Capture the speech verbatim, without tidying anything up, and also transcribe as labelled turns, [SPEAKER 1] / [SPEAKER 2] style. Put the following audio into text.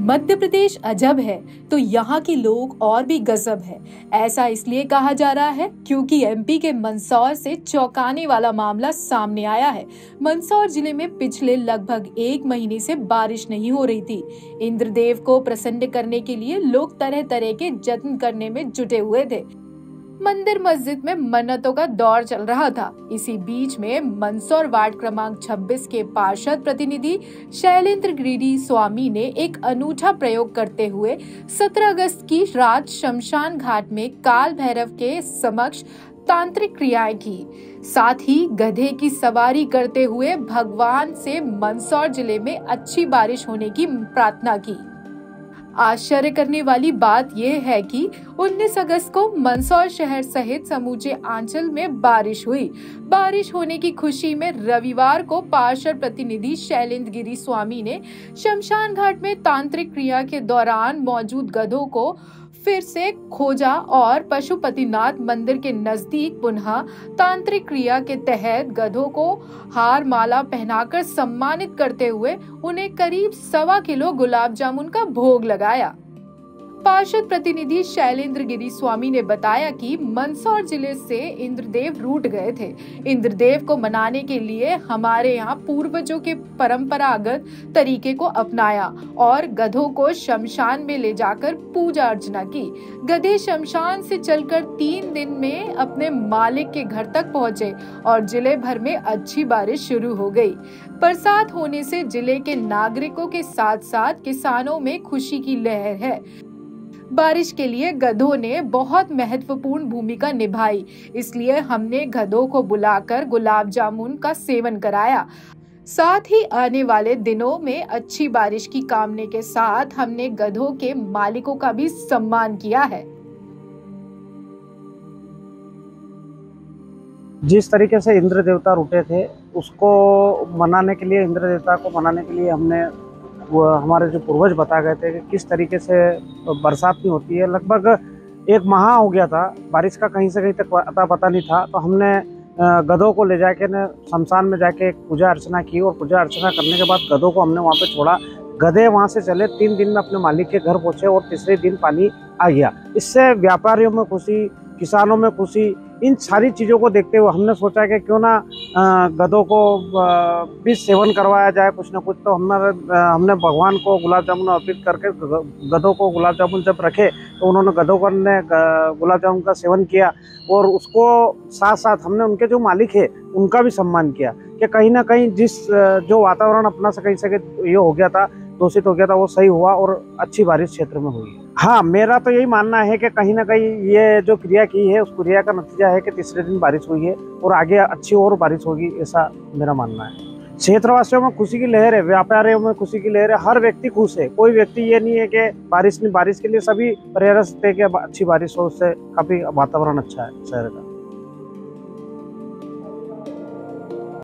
[SPEAKER 1] मध्य प्रदेश अजब है तो यहाँ के लोग और भी गजब है। ऐसा इसलिए कहा जा रहा है क्योंकि एमपी के मंदसौर से चौंकाने वाला मामला सामने आया है। मंदसौर जिले में पिछले लगभग एक महीने से बारिश नहीं हो रही थी। इंद्रदेव को प्रसन्न करने के लिए लोग तरह तरह के जत्न करने में जुटे हुए थे। मंदिर मस्जिद में मन्नतों का दौर चल रहा था। इसी बीच में मंदसौर वार्ड क्रमांक छब्बीस के पार्षद प्रतिनिधि शैलेंद्र गिरी स्वामी ने एक अनूठा प्रयोग करते हुए सत्रह अगस्त की रात शमशान घाट में काल भैरव के समक्ष तांत्रिक क्रियाएं की। साथ ही गधे की सवारी करते हुए भगवान से मंदसौर जिले में अच्छी बारिश होने की प्रार्थना की। आश्चर्य करने वाली बात यह है कि उन्नीस अगस्त को मंदसौर शहर सहित समूचे आंचल में बारिश हुई। बारिश होने की खुशी में रविवार को पार्षद प्रतिनिधि शैलेंद्र गिरी स्वामी ने शमशान घाट में तांत्रिक क्रिया के दौरान मौजूद गधों को फिर से खोजा और पशुपतिनाथ मंदिर के नजदीक पुनः तांत्रिक क्रिया के तहत गधों को हार माला पहनाकर सम्मानित करते हुए उन्हें करीब सवा किलो गुलाब जामुन का भोग लगाया। पार्षद प्रतिनिधि शैलेंद्र गिरी स्वामी ने बताया कि मंदसौर जिले से इंद्रदेव रूठ गए थे। इंद्रदेव को मनाने के लिए हमारे यहाँ पूर्वजों के परंपरागत तरीके को अपनाया और गधों को शमशान में ले जाकर पूजा अर्चना की। गधे शमशान से चलकर तीन दिन में अपने मालिक के घर तक पहुँचे और जिले भर में अच्छी बारिश शुरू हो गई। बरसात होने से जिले के नागरिकों के साथ साथ किसानों में खुशी की लहर है। बारिश के लिए गधों ने बहुत महत्वपूर्ण भूमिका निभाई, इसलिए हमने गधों को बुलाकर गुलाब जामुन का सेवन कराया। साथ ही आने वाले दिनों में अच्छी बारिश की कामना के साथ हमने गधों के मालिकों का भी सम्मान किया है।
[SPEAKER 2] जिस तरीके से इंद्र देवता रूठे थे उसको मनाने के लिए, इंद्र देवता को मनाने के लिए हमने वो हमारे जो पूर्वज बता गए थे कि किस तरीके से बरसात नहीं होती है। लगभग एक माह हो गया था, बारिश का कहीं से कहीं तक अता पता नहीं था। तो हमने गधों को ले जाके न शमशान में जाके एक पूजा अर्चना की और पूजा अर्चना करने के बाद गधों को हमने वहाँ पे छोड़ा। गधे वहाँ से चले, तीन दिन में अपने मालिक के घर पहुँचे और तीसरे दिन पानी आ गया। इससे व्यापारियों में खुशी, किसानों में खुशी, इन सारी चीज़ों को देखते हुए हमने सोचा कि क्यों ना गधों को भी सेवन करवाया जाए कुछ ना कुछ। तो हमारे हमने भगवान को गुलाब जामुन अर्पित करके गधों को गुलाब जामुन जब रखे तो उन्होंने गधों को ने गुलाब जामुन का सेवन किया और उसको साथ साथ हमने उनके जो मालिक है उनका भी सम्मान किया कि कहीं ना कहीं जिस जो वातावरण अपना से कहीं से ये हो गया था, दूषित हो गया था, वो सही हुआ और अच्छी बारिश क्षेत्र में हुई। हाँ, मेरा तो यही मानना है कि कहीं ना कहीं ये जो क्रिया की है उस क्रिया का नतीजा है कि तीसरे दिन बारिश हुई है और आगे अच्छी और बारिश होगी, ऐसा मेरा मानना है। क्षेत्रवासियों में खुशी की लहर है, व्यापारियों में खुशी की लहर है, हर व्यक्ति खुश है। कोई व्यक्ति ये नहीं है कि बारिश नहीं, बारिश के लिए सभी प्रयास थे कि अच्छी बारिश हो, उससे काफी वातावरण अच्छा है शहर का।